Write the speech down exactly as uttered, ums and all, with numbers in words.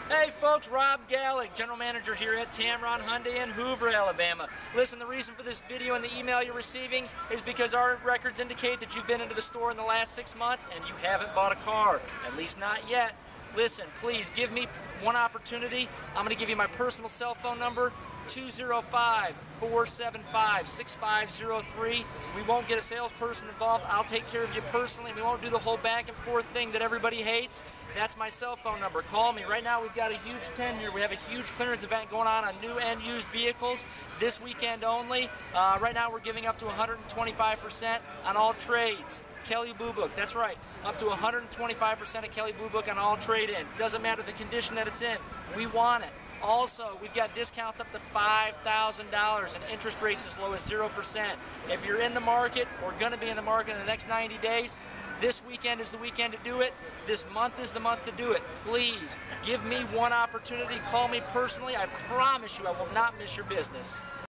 Hey folks, Rob Gallick, General Manager here at Tameron Hyundai in Hoover, Alabama. Listen, the reason for this video and the email you're receiving is because our records indicate that you've been into the store in the last six months and you haven't bought a car, at least not yet. Listen, please give me one opportunity. I'm going to give you my personal cell phone number, two zero five, four seven five, six five zero three. We won't get a salesperson involved. I'll take care of you personally. We won't do the whole back and forth thing that everybody hates. That's my cell phone number. Call me. Right now we've got a huge tenure. We have a huge clearance event going on on new and used vehicles this weekend only. Uh, right now we're giving up to one hundred twenty-five percent on all trades. Kelley Blue Book, that's right, up to one hundred twenty-five percent of Kelley Blue Book on all trade-ins. Doesn't matter the condition that it's in. We want it. Also, we've got discounts up to five thousand dollars and interest rates as low as zero percent. If you're in the market or going to be in the market in the next ninety days, this weekend is the weekend to do it. This month is the month to do it. Please, give me one opportunity. Call me personally. I promise you I will not miss your business.